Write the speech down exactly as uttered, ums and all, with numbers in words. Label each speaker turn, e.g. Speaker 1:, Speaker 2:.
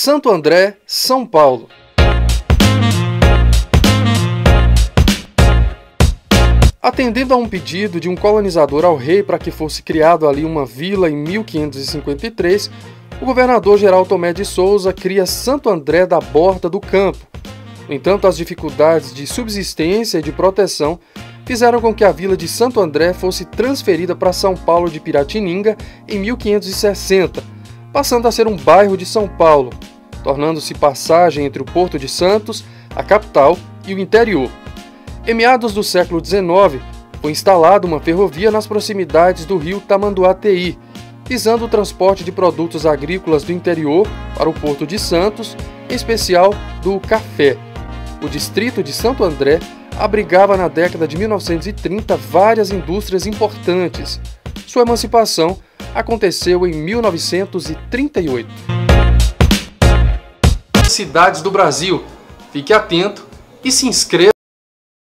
Speaker 1: Santo André, São Paulo. Atendendo a um pedido de um colonizador ao rei para que fosse criado ali uma vila em mil quinhentos e cinquenta e três, o governador-geral Tomé de Souza cria Santo André da Borda do Campo. No entanto, as dificuldades de subsistência e de proteção fizeram com que a vila de Santo André fosse transferida para São Paulo de Piratininga em mil quinhentos e sessenta, passando a ser um bairro de São Paulo, tornando-se passagem entre o Porto de Santos, a capital, e o interior. Em meados do século dezenove, foi instalada uma ferrovia nas proximidades do rio Tamanduateí, visando o transporte de produtos agrícolas do interior para o Porto de Santos, em especial do café. O distrito de Santo André abrigava na década de mil novecentos e trinta várias indústrias importantes. Sua emancipação aconteceu em mil novecentos e trinta e oito. Cidades do Brasil. Fique atento e se inscreva